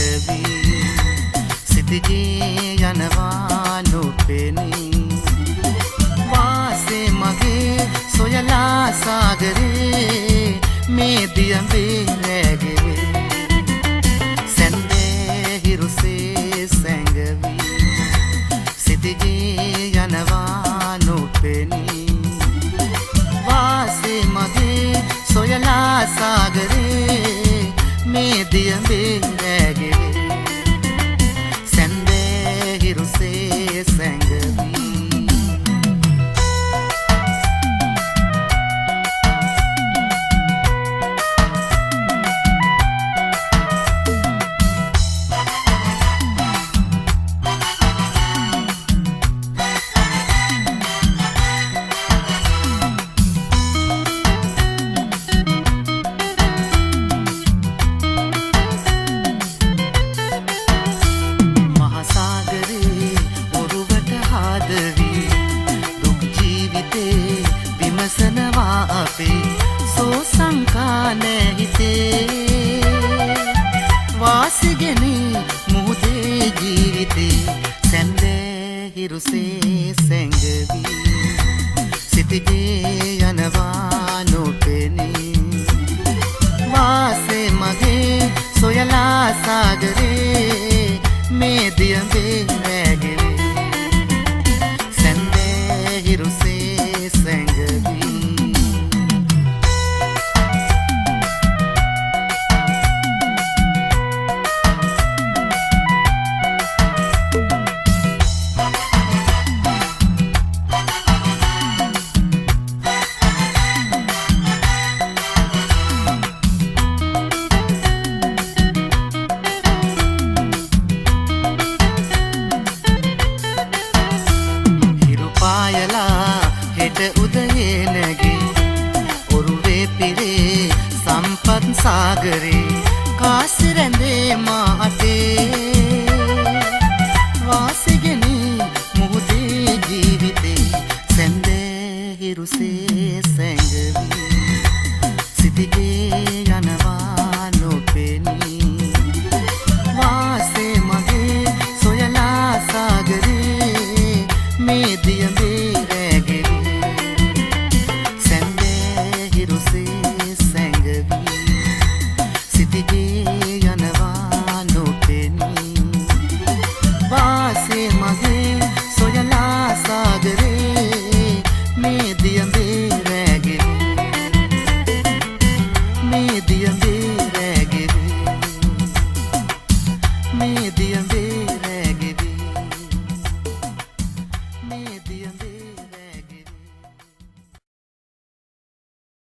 සැඟවී සිතිජේ යනවා නොපෙනී වාසේ මගේ සොයලා සාගරේ මේ දියඹේ රැගෙවේ සැන්දේ හිරුසේ සැඟවී සිතිජේ යනවා නොපෙනී වාසේ මගේ සොයලා සාගරේ මේ දියඹේ රැගෙවේ සැන්දේ හිරුසේ සැඟවී සෝ සංකා නැහිතේ වාසිගෙන මුහුදේ ජීවිතේ සැන්දේ හිරුසේ සැඟවී සිතිජේ යනවා නොපෙනී වාසේ මගේ සොයලා සාගරේ මේ දියඹේ රැගෙවේ සැන්දේ හිරුසේ සැඟවී උදයේ නැගී ඔරුවේ පිරේ සම්පත් සාගරේ